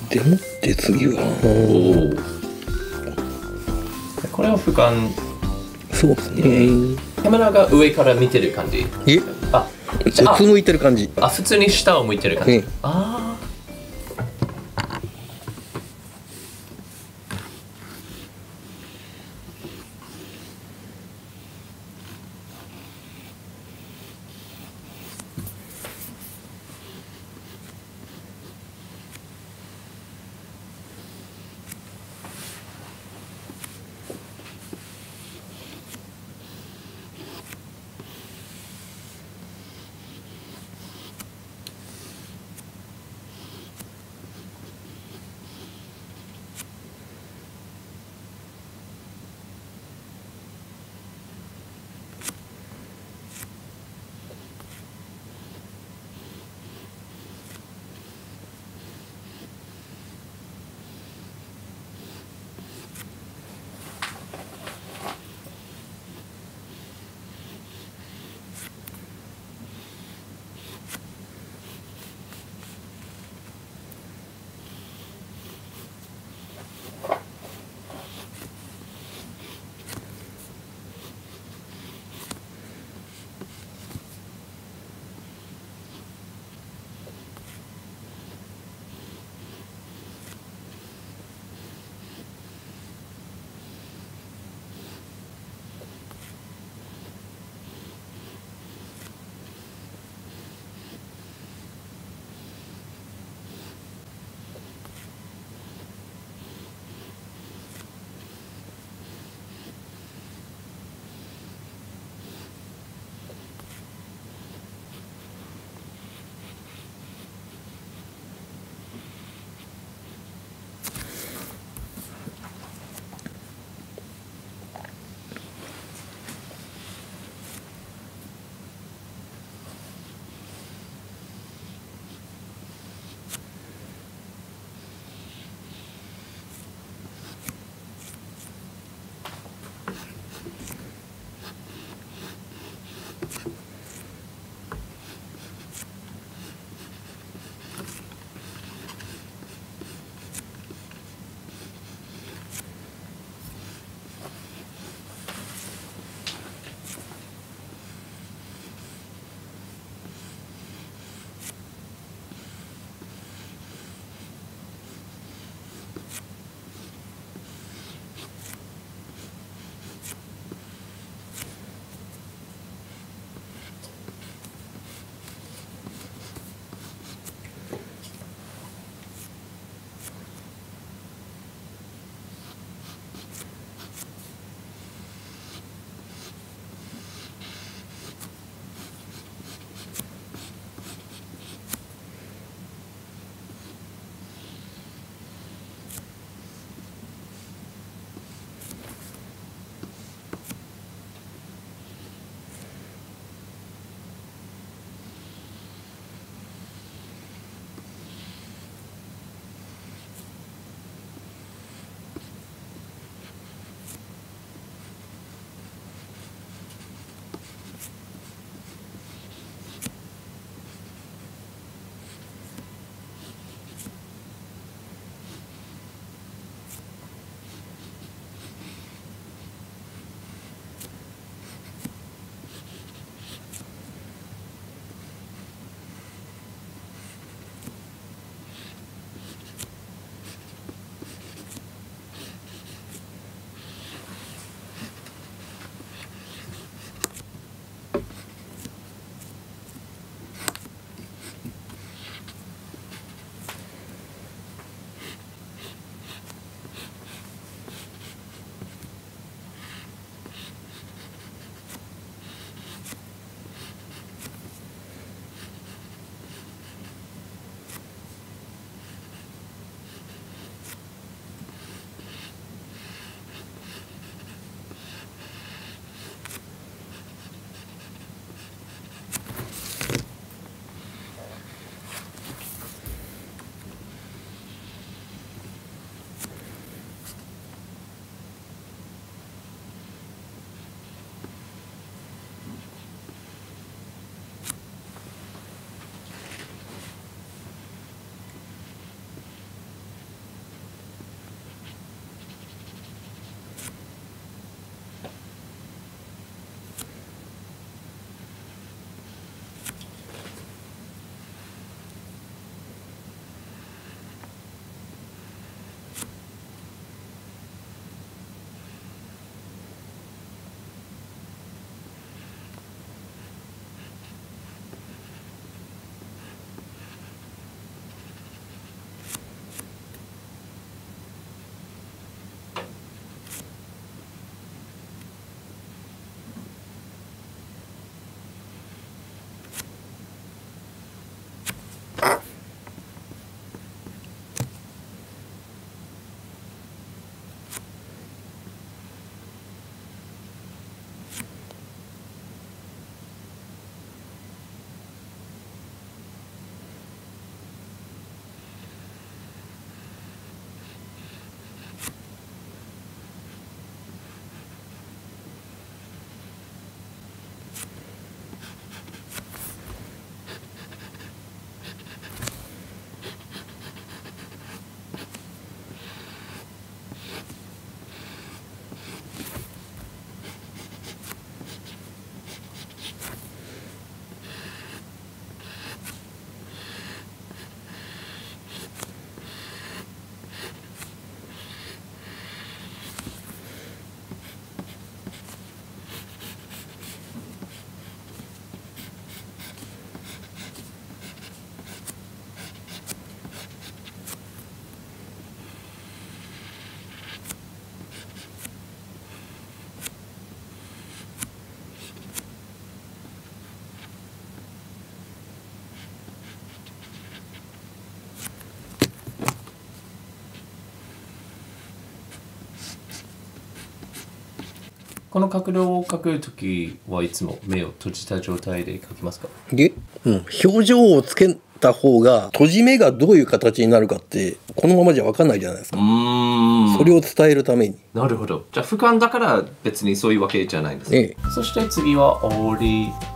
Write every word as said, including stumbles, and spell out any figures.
でもって次は、 おお。これは俯瞰。 そうですね。 カメラが上から見てる感じ。 え、 あ、 うつむいてる感じ。 あ、普通に下を向いてる感じ。 ええ、 ああ。 この角度を描くときはいつも目を閉じた状態で描きますか？ で、うん、表情をつけた方が閉じ目がどういう形になるかってこのままじゃ分かんないじゃないですか。 うーん。 それを伝えるために。 なるほど。じゃあ俯瞰だから別にそういうわけじゃないんですね。 ええ、 そして次は折り